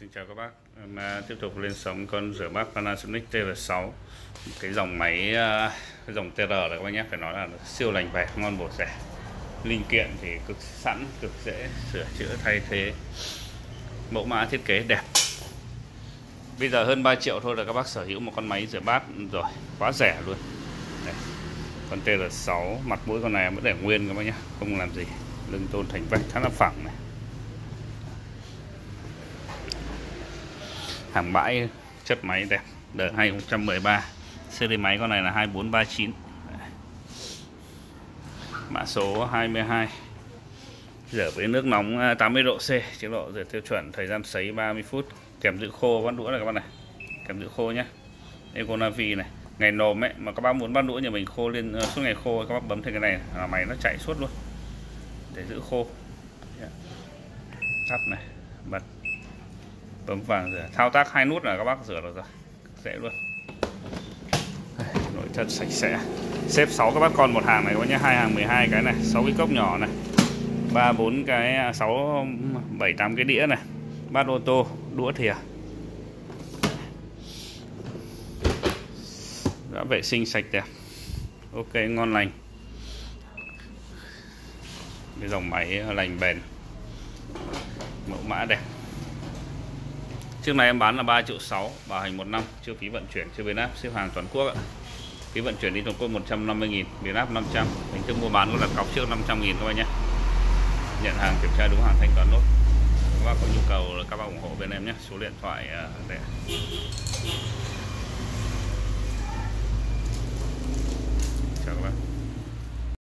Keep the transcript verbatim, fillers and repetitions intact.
Xin chào các bác. Em uh, tiếp tục lên sóng con rửa bát Panasonic T R sáu, cái dòng máy uh, cái dòng T R này các bác nhé, phải nói là siêu lành bẻ, ngon bổ rẻ, linh kiện thì cực sẵn, cực dễ sửa chữa thay thế, mẫu mã thiết kế đẹp. Bây giờ hơn ba triệu thôi là các bác sở hữu một con máy rửa bát rồi, quá rẻ luôn. Đây, con T R sáu, mặt mũi con này vẫn để nguyên các bác nhé, không làm gì, lưng tôn thành vách khá là phẳng này. Hàng bãi chất máy đẹp, đời hai không một ba, series máy con này là hai bốn ba chín, mã số hai mươi hai, rửa với nước nóng tám mươi độ C, chế độ rửa tiêu chuẩn, thời gian sấy ba mươi phút, kèm giữ khô bát đũa này các bạn này, kèm giữ khô nhé. Econavi này, ngày nồm ấy mà các bác muốn bát đũa nhà mình khô lên uh, suốt ngày khô, các bác bấm thêm cái này là máy nó chạy suốt luôn để giữ khô. Tắt này, bật, bấm vàng rửa, thao tác hai nút là các bác rửa được rồi, dễ luôn. Nội thất sạch sẽ, xếp sáu các bác con một hàng này các bác nhé, hai hàng mười hai cái này, sáu cái cốc nhỏ này, ba bốn cái, sáu bảy tám cái đĩa này, bát ô tô, đũa thìa, đã vệ sinh sạch đẹp, ok, ngon lành. Cái dòng máy lành bền, mẫu mã đẹp. Trước này em bán là ba triệu sáu, bảo hành một năm, chưa phí vận chuyển, chưa biến áp, ship hàng toàn quốc ạ. Phí vận chuyển đi toàn quốc một trăm năm mươi nghìn, biến áp năm trăm, hình thức mua bán cũng là cọc trước năm trăm nghìn các bạn nhé. Nhận hàng kiểm tra đúng hàng thanh toán nốt. Các bác có nhu cầu các bác ủng hộ bên em nhé, số điện thoại để chào các bác.